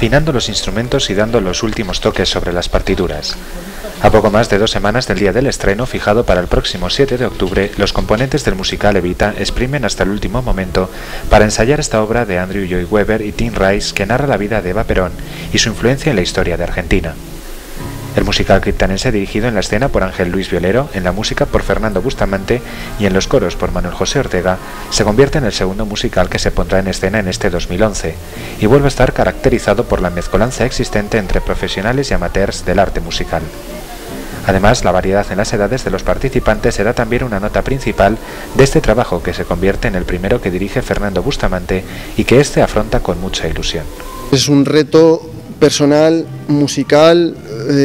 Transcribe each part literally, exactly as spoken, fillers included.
afinando los instrumentos y dando los últimos toques sobre las partituras. A poco más de dos semanas del día del estreno, fijado para el próximo siete de octubre, los componentes del musical Evita exprimen hasta el último momento para ensayar esta obra de Andrew Lloyd Webber y Tim Rice, que narra la vida de Eva Perón y su influencia en la historia de Argentina. El musical criptanense, dirigido en la escena por Ángel Luis Violero, en la música por Fernando Bustamante y en los coros por Manuel José Ortega, se convierte en el segundo musical que se pondrá en escena en este dos mil once y vuelve a estar caracterizado por la mezcolanza existente entre profesionales y amateurs del arte musical. Además, la variedad en las edades de los participantes será también una nota principal de este trabajo, que se convierte en el primero que dirige Fernando Bustamante y que éste afronta con mucha ilusión. Es un reto personal, musical,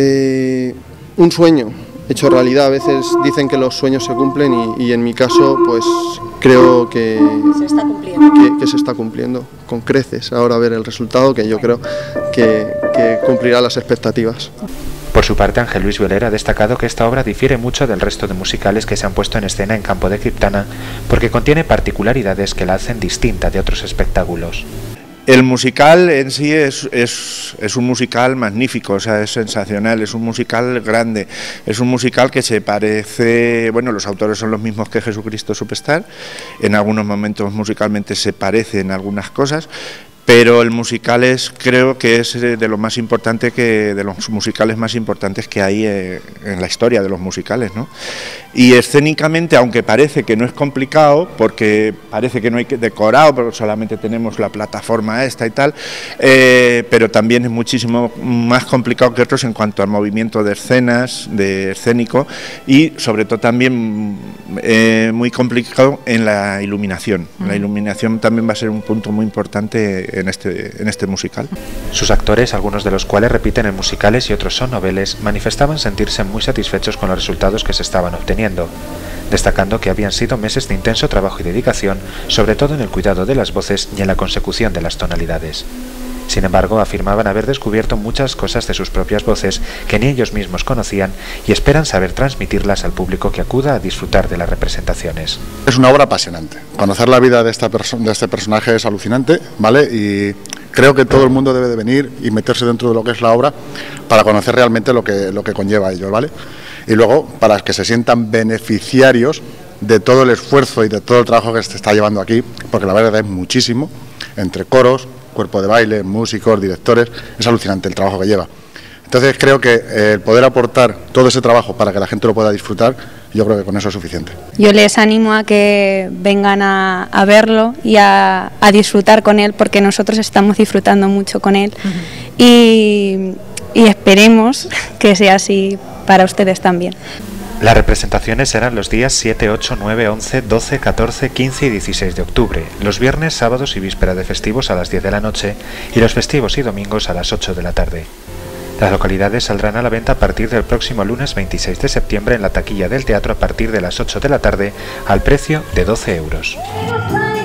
eh, un sueño hecho realidad. A veces dicen que los sueños se cumplen y, y en mi caso pues creo que se está cumpliendo. Que, que se está cumpliendo con creces. Ahora a ver el resultado, que yo creo que, que cumplirá las expectativas. Por su parte, Ángel Luis Violero ha destacado que esta obra difiere mucho del resto de musicales que se han puesto en escena en Campo de Criptana, porque contiene particularidades que la hacen distinta de otros espectáculos. El musical en sí es, es, es un musical magnífico, o sea, es sensacional, es un musical grande, es un musical que se parece, bueno, los autores son los mismos que Jesucristo Superstar, en algunos momentos musicalmente se parecen algunas cosas, pero el musical es, creo que es de lo más importante, que de los musicales más importantes que hay en la historia de los musicales, ¿no? Y escénicamente, aunque parece que no es complicado, porque parece que no hay decorado, pero solamente tenemos la plataforma esta y tal, eh, pero también es muchísimo más complicado que otros en cuanto al movimiento de escenas, de escénico, y sobre todo también eh, muy complicado en la iluminación. La iluminación también va a ser un punto muy importante en este, en este musical. Sus actores, algunos de los cuales repiten en musicales y otros son noveles, manifestaban sentirse muy satisfechos con los resultados que se estaban obteniendo, destacando que habían sido meses de intenso trabajo y dedicación, sobre todo en el cuidado de las voces y en la consecución de las tonalidades. Sin embargo, afirmaban haber descubierto muchas cosas de sus propias voces que ni ellos mismos conocían y esperan saber transmitirlas al público que acuda a disfrutar de las representaciones. Es una obra apasionante. Conocer la vida de, esta perso- de este personaje es alucinante, ¿vale? Y creo que todo el mundo debe de venir y meterse dentro de lo que es la obra para conocer realmente lo que, lo que conlleva ello, ¿vale? Y luego, para que se sientan beneficiarios de todo el esfuerzo y de todo el trabajo que se está llevando aquí, porque la verdad es muchísimo, entre coros, cuerpo de baile, músicos, directores, es alucinante el trabajo que lleva. Entonces creo que eh, el poder aportar todo ese trabajo para que la gente lo pueda disfrutar, yo creo que con eso es suficiente. Yo les animo a que vengan a, a verlo y a, a disfrutar con él, porque nosotros estamos disfrutando mucho con él. Uh-huh. y, y esperemos que sea así para ustedes también. Las representaciones serán los días siete, ocho, nueve, once, doce, catorce, quince y dieciséis de octubre, los viernes, sábados y víspera de festivos a las diez de la noche y los festivos y domingos a las ocho de la tarde. Las localidades saldrán a la venta a partir del próximo lunes veintiséis de septiembre en la taquilla del teatro a partir de las ocho de la tarde al precio de doce euros.